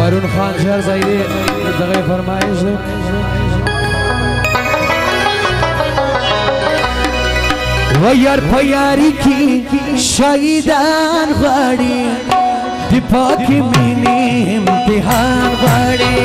वरुण खान शहर जाइए जगह फरमाइश वयर प्यारी की शहीदान गाड़ी दिपा की मिनी इम्तिहान गाड़ी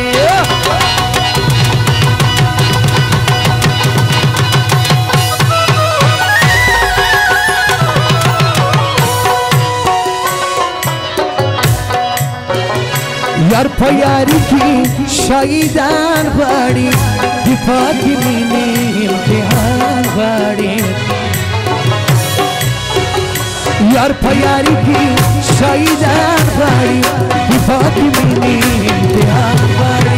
यार प्यारी की शहीदान गाड़ी दिपा की मिनी इम्तिहान गाड़ी यार प्यारी की शहीदान गाड़ी दिपा की मिनी इम्तिहान गाड़ी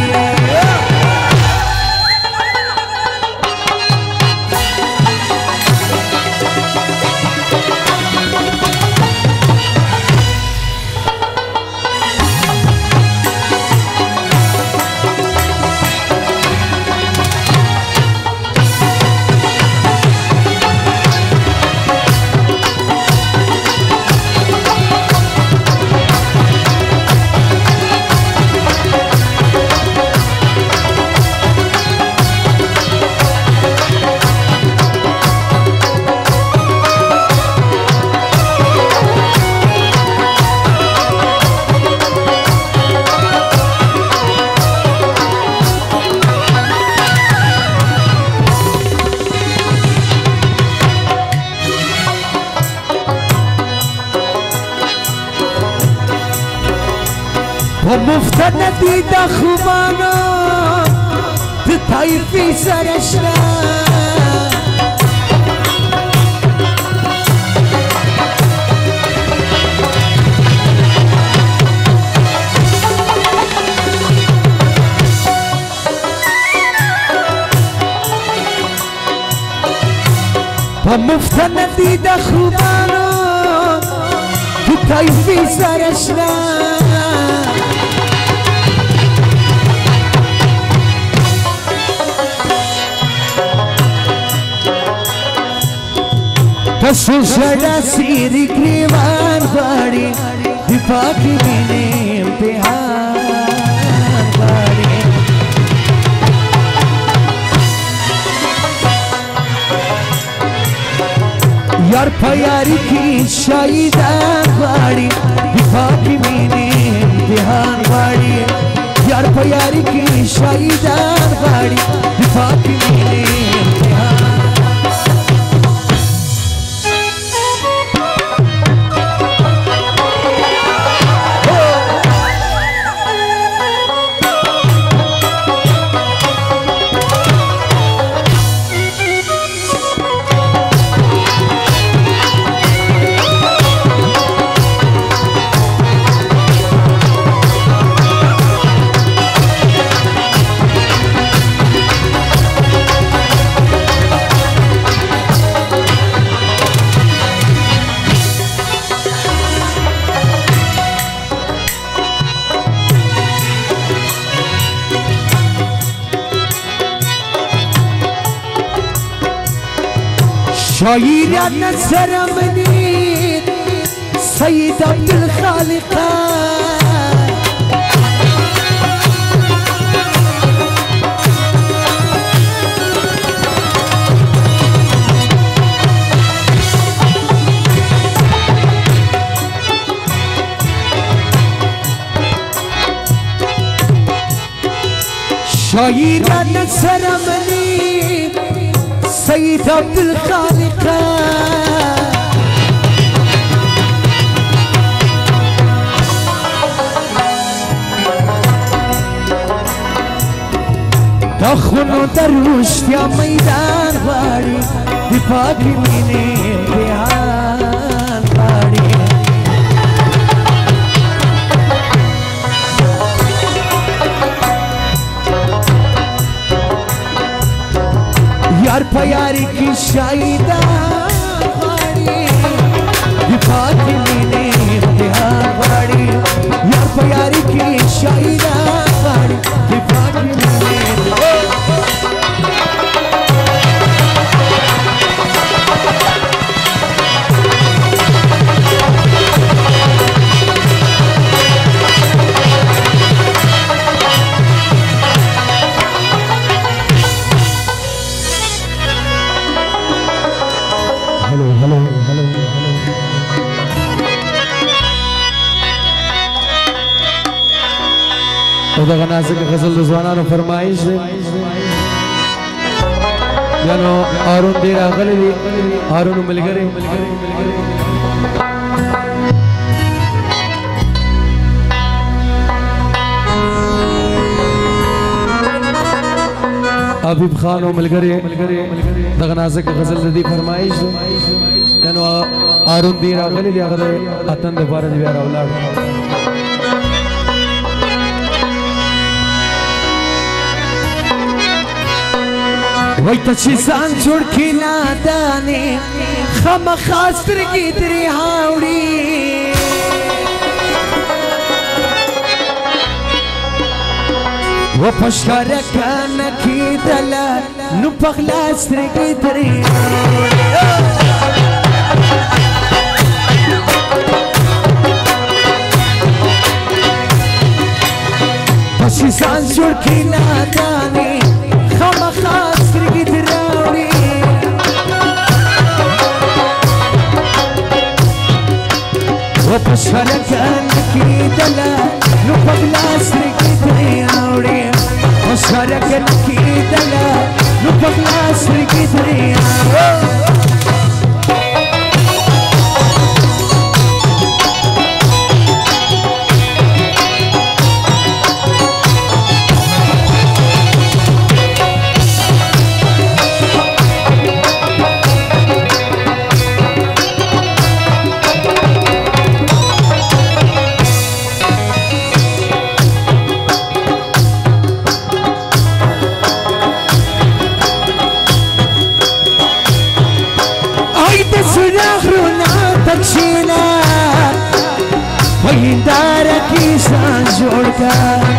ومفتنتي دخمانا تطير في سرشنا ومفتنتي دخمانا تطير في سرشنا सुशड़ा सीरी ग्रीवान गाड़ी दिपा की मिनी इम्तिहान गाड़ी यार प्यारी की शहीदान गाड़ी दिपा की मिनी इम्तिहान गाड़ी यार प्यारी की शहीदान गाड़ी दिपा की मिनी इम्तिहान شاعر نصر منير سيد عبد الخالق شاعر نصر منير سيد عبد الخالق دخنو دروش يا ميدان غاري دفاقي مني امتحان غاري यार प्यारी की शहीदान गाड़ी दिपा की मिनी इम्तिहान गाड़ी यार प्यारी की शहीदान गाड़ी दिपा की मिनी وده غناسك غزل زوانانو فرمایش دی یانو هارون دی راغلی دی هارون ملګری حبیب خان او ملګری دغه نازک غزل دی فرمایش یانو هارون دی راغلی دی هغه اتن د بار دی بیا راولاړ وای ته چې ځان جوړ کړې نادانې خامخا سترګې ترې هاوړي و په ښکاره که نه کېدله نو په غلا سترګې ترې ته چې ځان جوړ کړې نادانې خامخا سترګې ترې راوړي و په ښکاره که نه کېدله نو په غلا سترګې ترې راوړي په ښکاره که نه کېدله نو په غلا سترګې ترې راوړي هنداره کی ځان جوړ کا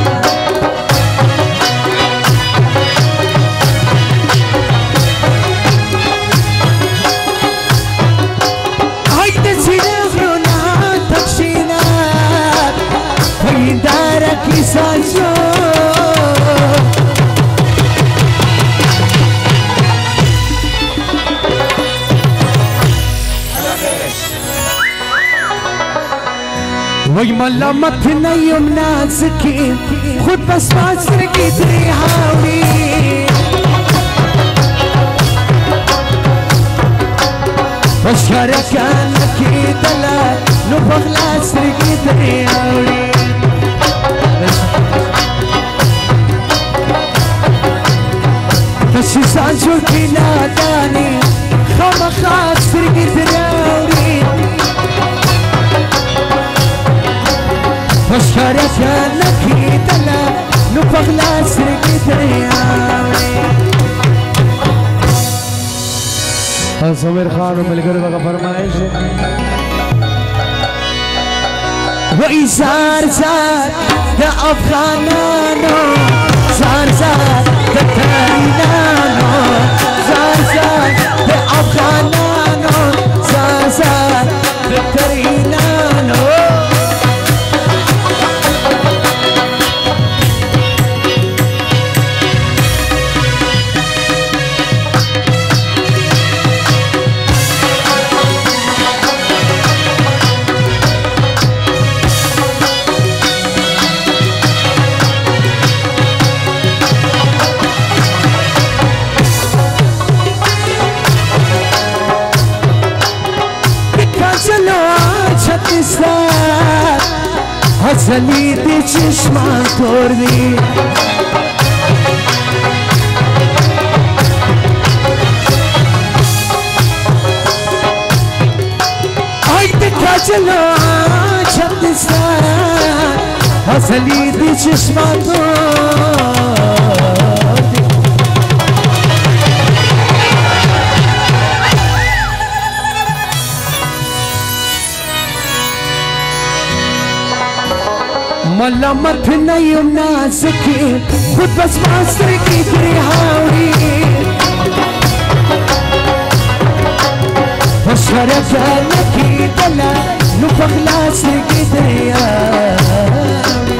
هاي د سینې غرونه تکشینا هنداره کی ځان جوړ وای ملامت نه یم نازکې خود بس ما سترګې ترې هاوړي په ښکاره که نه کېدله نو په غلا سترګې ترې هاوړي ته چې ځان جوړ کړې نادانې خامخا سترګې ترې هاوړي په ښکاره که نه کېدله نو په غلا سترګې ترې هاوړي سمیر خان او ملګرو دغه فرمایش وای زار زار د افغانانو زار زار د ترینانو زار زار د افغانانو زار زار د ترینانو حسنی دی چشمان تور دی آی دکا چلو چندستان حسنی دی چشمان تور دی ملامت نه یم نازکې خود بس ما سترګې ترې هاوړي په ښکاره که نه کېدله نو په غلا سترګې ترې هاوړي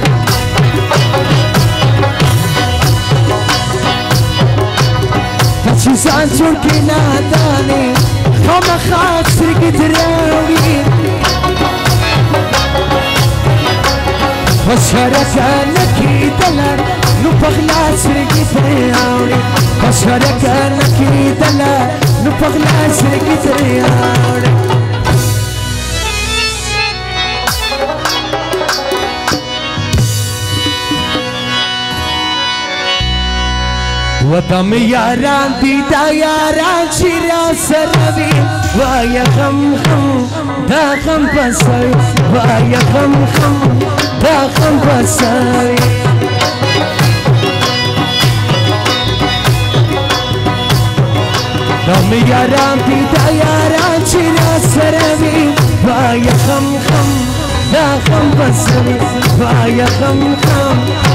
ته چې ځان جوړ کړې نادانې خامخا سترګې ترې هاوړي په وشاركنكي دلال نبغلا سرقي تياوري وشاركنكي دلال نبغلا سرقي تياوري ودم ياران ديدا ياران شيرا سربي ويا خم خم دا خم بسوي ويا خم خم دا خم بسوي دم ياران ديدا ياران شيرا سربي ويا خم خم دا خم بسوي ويا خم خم